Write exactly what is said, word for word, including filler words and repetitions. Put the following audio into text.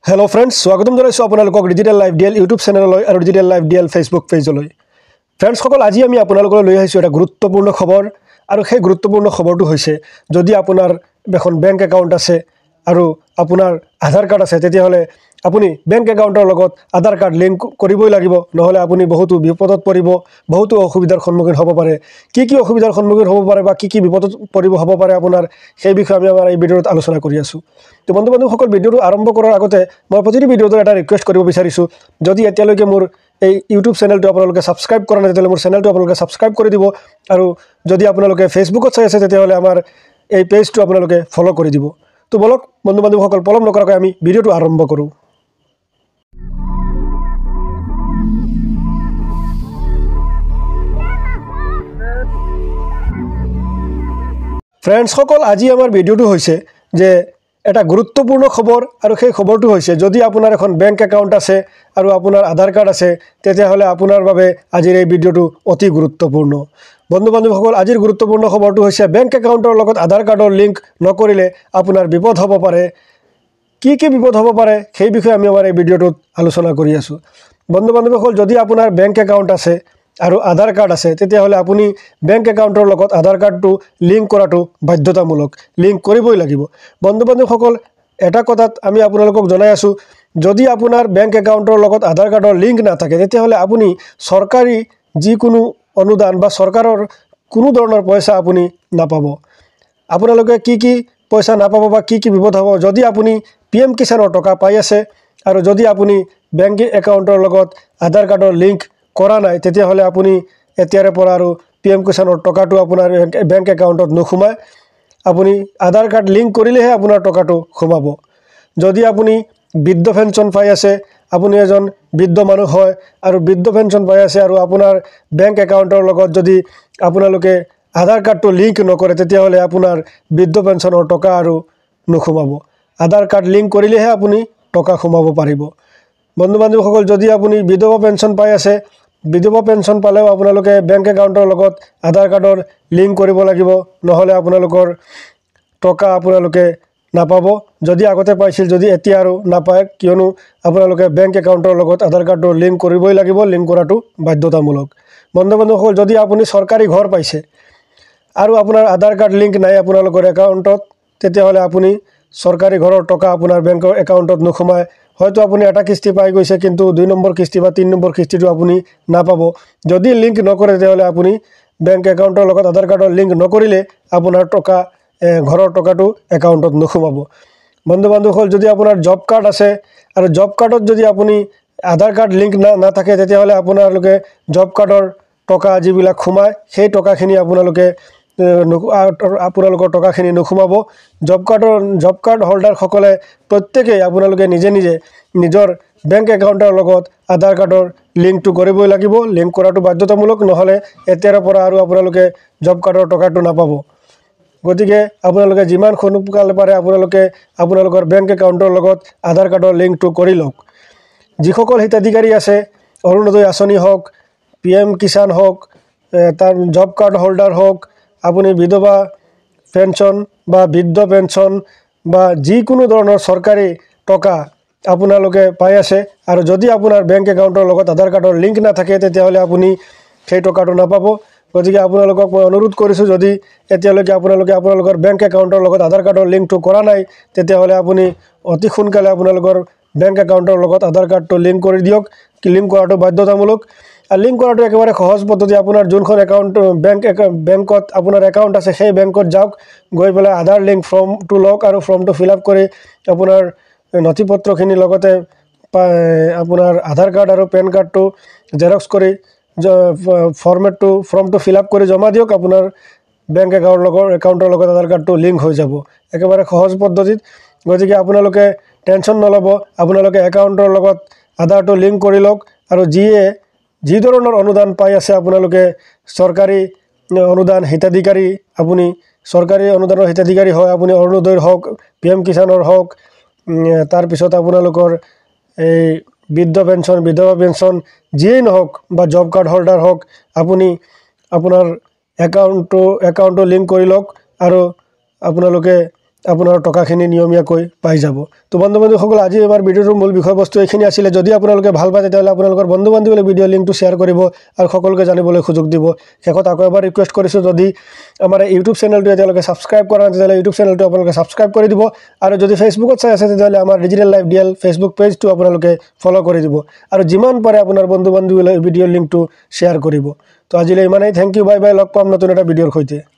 Hello friends स्वागतम जनाइছোঁ আপোনালোকক ডিজিটেল লাইভ ডিএল ইউটিউব চেনেললৈ আৰু ডিজিটেল লাইভ ডিএল ফেসবুক পেজলৈ। ফ্ৰেন্ডছ সকল আজি আমি আপোনালোকক লৈ আহিছোঁ এটা গুৰুত্বপূৰ্ণ খবৰ আৰু সেই গুৰুত্বপূৰ্ণ খবৰটো হৈছে যদি আপোনাৰ এখন বেংক একাউণ্ট আছে আৰু আপোনাৰ আধাৰ কাৰ্ড আছে তেতিয়াহলে আপুনি বেংক একাউণ্টৰ লগত আধাৰ কাৰ্ড লিংক কৰিবই লাগিব, নহলে আপুনি বহুতো বিপদত পৰিব, বহুতো অসুবিধাৰ সন্মুখীন হ'ব পাৰে। কি কি অসুবিধাৰ সন্মুখীন হ'ব পাৰে বা কি কি বিপদত পৰিব হ'ব পাৰে আপোনাৰ সেই বিষয়ে আমি আমাৰ এই ভিডিঅ'ত আলোচনা কৰি আছোঁ। তো বন্ধু বান্ধৱসকল ভিডিঅ'টো আৰম্ভ কৰাৰ আগতে মই প্ৰতিটো ভিডিঅ'টো এটা ৰিকুৱেষ্ট কৰিব বিচাৰিছোঁ, যদি এতিয়ালৈকে মোৰ এই ইউটিউব চেনেলটো আপোনালোকে ছাবস্ক্ৰাইব কৰা নাই তেতিয়াহ'লে মোৰ চেনেলটো আপোনালোকে ছাবস্ক্ৰাইব কৰি দিব, আৰু যদি আপোনালোকে ফেচবুকত চাই আছে তেতিয়াহ'লে আমাৰ এই পেজটো আপোনালোকে ফ'ল' কৰি দিব। তো বলক বন্ধু বান্ধৱসকল পলম নকৰাকৈ আমি ভিডিঅ'টো আৰম্ভ কৰোঁ। ফ্ৰেন্ডছ সকল আজি আমাৰ ভিডিঅ'টো হৈছে যে এটা গুৰুত্বপূৰ্ণ খবৰ, আৰু সেই খবৰটো হৈছে যদি আপোনাৰ এখন বেংক একাউণ্ট আছে আৰু আপোনাৰ আধাৰ কাৰ্ড আছে তেতিয়াহ'লে আপোনাৰ বাবে আজিৰ এই ভিডিঅ'টো অতি গুৰুত্বপূৰ্ণ। বন্ধু বান্ধৱসকল আজিৰ গুৰুত্বপূৰ্ণ খবৰটো হৈছে বেংক একাউণ্টৰ লগত আধাৰ কাৰ্ডৰ লিংক নকৰিলে আপোনাৰ বিপদ হ'ব পাৰে। কি কি বিপদ হ'ব পাৰে সেই বিষয়ে আমি আমাৰ এই ভিডিঅ'টোত আলোচনা কৰি আছোঁ। বন্ধু বান্ধৱসকল যদি আপোনাৰ বেংক একাউণ্ট আছে আৰু আধাৰ কাৰ্ড আছে তেতিয়াহ'লে আপুনি বেংক একাউণ্টৰ লগত আধাৰ কাৰ্ডটো লিংক কৰাটো বাধ্যতামূলক, লিংক কৰিবই লাগিব। বন্ধু বান্ধৱসকল এটা কথাত আমি আপোনালোকক জনাই আছোঁ, যদি আপোনাৰ বেংক একাউণ্টৰ লগত আধাৰ কাৰ্ডৰ লিংক নাথাকে তেতিয়াহ'লে আপুনি চৰকাৰী যিকোনো অনুদান বা চৰকাৰৰ কোনো ধৰণৰ পইচা আপুনি নাপাব। আপোনালোকে কি কি পইচা নাপাব বা কি কি বিপদ হ'ব, যদি আপুনি পি এম কিষাণৰ টকা পাই আছে আৰু যদি আপুনি বেংক একাউণ্টৰ লগত আধাৰ কাৰ্ডৰ লিংক কৰা নাই তেতিয়াহ'লে আপুনি এতিয়াৰে পৰা আৰু পি এম কিষাণৰ টকাটো আপোনাৰ বেংক একাউণ্টত নোসোমায়। আপুনি আধাৰ কাৰ্ড লিংক কৰিলেহে আপোনাৰ টকাটো সোমাব। যদি আপুনি বৃদ্ধ পেঞ্চন পাই আছে, আপুনি এজন বৃদ্ধ মানুহ হয় আৰু বৃদ্ধ পেঞ্চন পাই আছে আৰু আপোনাৰ বেংক একাউণ্টৰ লগত যদি আপোনালোকে আধাৰ কাৰ্ডটো লিংক নকৰে তেতিয়াহ'লে আপোনাৰ বৃদ্ধ পেঞ্চনৰ টকা আৰু নোসোমাব। আধাৰ কাৰ্ড লিংক কৰিলেহে আপুনি টকা সোমাব পাৰিব। বন্ধু বান্ধৱসকল যদি আপুনি বিধৱা পেঞ্চন পাই আছে, বিধৱা পেঞ্চন পালেও আপোনালোকে বেংক একাউণ্টৰ লগত আধাৰ কাৰ্ডৰ লিংক কৰিব লাগিব, নহ'লে আপোনালোকৰ টকা আপোনালোকে নাপাব। যদি আগতে পাইছিল যদি এতিয়া আৰু নাপায়, কিয়নো আপোনালোকে বেংক একাউণ্টৰ লগত আধাৰ কাৰ্ডৰ লিংক কৰিবই লাগিব, লিংক কৰাটো বাধ্যতামূলক। বন্ধু বান্ধৱসকল যদি আপুনি চৰকাৰী ঘৰ পাইছে আৰু আপোনাৰ আধাৰ কাৰ্ড লিংক নাই আপোনালোকৰ একাউণ্টত তেতিয়াহ'লে আপুনি চৰকাৰী ঘৰৰ টকা আপোনাৰ বেংকৰ একাউণ্টত নোসোমায়। হয়তো আপুনি এটা কিস্তি পাই গৈছে কিন্তু দুই নম্বৰ কিস্তি বা তিনি নম্বৰ কিস্তিটো আপুনি নাপাব। যদি লিংক নকৰে তেতিয়াহ'লে আপুনি বেংক একাউণ্টৰ লগত আধাৰ কাৰ্ডৰ লিংক নকৰিলে আপোনাৰ টকা ঘৰৰ টকাটো একাউণ্টত নোসোমাব। বন্ধু বান্ধৱসকল যদি আপোনাৰ জব কাৰ্ড আছে আৰু জব কাৰ্ডত যদি আপুনি আধাৰ কাৰ্ড লিংক না নাথাকে তেতিয়াহ'লে আপোনালোকে জব কাৰ্ডৰ টকা যিবিলাক সোমায় সেই টকাখিনি আপোনালোকে আপোনালোকৰ টকাখিনি নোসোমাব। জব কাৰ্ডৰ জব কাৰ্ড হোল্ডাৰসকলে প্ৰত্যেকেই আপোনালোকে নিজে নিজে নিজৰ বেংক একাউণ্টৰ লগত আধাৰ কাৰ্ডৰ লিংকটো কৰিবই লাগিব, লিংক কৰাটো বাধ্যতামূলক, নহ'লে এতিয়াৰ পৰা আৰু আপোনালোকে জব কাৰ্ডৰ টকাটো নাপাব। গতিকে আপোনালোকে যিমান সোনকালে পাৰে আপোনালোকে আপোনালোকৰ বেংক একাউণ্টৰ লগত আধাৰ কাৰ্ডৰ লিংকটো কৰি লওক। যিসকল হিতাধিকাৰী আছে অৰুণোদয় আঁচনি হওক, পি এম কিষাণ হওক, তাৰ জব কাৰ্ড হোল্ডাৰ হওক, আপুনি বিধৱা পেঞ্চন বা বৃদ্ধ পেঞ্চন বা যিকোনো ধৰণৰ চৰকাৰী টকা আপোনালোকে পাই আছে আৰু যদি আপোনাৰ বেংক একাউণ্টৰ লগত আধাৰ কাৰ্ডৰ লিংক নাথাকে তেতিয়াহ'লে আপুনি সেই টকাটো নাপাব। গতিকে আপোনালোকক মই অনুৰোধ কৰিছোঁ, যদি এতিয়ালৈকে আপোনালোকে আপোনালোকৰ বেংক একাউণ্টৰ লগত আধাৰ কাৰ্ডৰ লিংকটো কৰা নাই তেতিয়াহ'লে আপুনি অতি সোনকালে আপোনালোকৰ বেংক একাউণ্টৰ লগত আধাৰ কাৰ্ডটো লিংক কৰি দিয়ক। লিংক কৰাটো বাধ্যতামূলক। আৰু লিংক কৰাটো একেবাৰে সহজ পদ্ধতি। আপোনাৰ যোনখন একাউণ্ট বেংক বেংকত আপোনাৰ একাউণ্ট আছে সেই বেংকত যাওক, গৈ পেলাই আধাৰ লিংক ফৰ্মটো লওক আৰু ফৰ্মটো ফিল আপ কৰি আপোনাৰ নথি পত্ৰখিনিৰ লগতে আপোনাৰ আধাৰ কাৰ্ড আৰু পেন কাৰ্ডটো জেৰক্স কৰি ফৰ্মেটটো ফৰ্মটো ফিল আপ কৰি জমা দিয়ক। আপোনাৰ বেংক একাউণ্টৰ লগত একাউণ্টৰ লগত আধাৰ কাৰ্ডটো লিংক হৈ যাব একেবাৰে সহজ পদ্ধতিত। গতিকে আপোনালোকে টেনশ্যন নল'ব, আপোনালোকে একাউণ্টৰ লগত আধাৰটো লিংক কৰি লওক। আৰু যিয়ে যি ধৰণৰ অনুদান পাই আছে আপোনালোকে চৰকাৰী অনুদান হিতাধিকাৰী, আপুনি চৰকাৰী অনুদানৰ হিতাধিকাৰী হয়, আপুনি অৰুণোদয়ৰ হওক, পি এম কিষাণৰ হওক, তাৰপিছত আপোনালোকৰ এই বৃদ্ধ পেঞ্চন, বিধৱা পেঞ্চন যিয়েই নহওক বা জব কাৰ্ড হোল্ডাৰ হওক, আপুনি আপোনাৰ একাউণ্টটো একাউণ্টটো লিংক কৰি লওক আৰু আপোনালোকে আপোনাৰ টকাখিনি নিয়মীয়াকৈ পাই যাব। তো বন্ধু বান্ধৱীসকল আজি আমাৰ ভিডিঅ'টোৰ মূল বিষয়বস্তু এইখিনি আছিলে। যদি আপোনালোকে ভাল পায় তেতিয়াহ'লে আপোনালোকৰ বন্ধু বান্ধৱীলৈ ভিডিঅ' লিংকটো শ্বেয়াৰ কৰিব আৰু সকলোকে জানিবলৈ সুযোগ দিব। শেষত আকৌ এবাৰ ৰিকুৱেষ্ট কৰিছোঁ, যদি আমাৰ ইউটিউব চেনেলটো এতিয়ালৈকে ছাবস্ক্ৰাইব কৰা নাই তেতিয়াহ'লে ইউটিউব চেনেলটো আপোনালোকে ছাবস্ক্ৰাইব কৰি দিব আৰু যদি ফেচবুকত চাই আছে তেতিয়াহ'লে আমাৰ ডিজিটেল লাইফ ডিএল ফেচবুক পেজটো আপোনালোকে ফ'ল' কৰি দিব আৰু যিমান পাৰে আপোনাৰ বন্ধু বান্ধৱীলৈ ভিডিঅ' লিংকটো শ্বেয়াৰ কৰিব। তো আজিলৈ ইমানেই। Thank U, bye bye. লগ পাম নতুন এটা ভিডিঅ'ৰ সৈতে।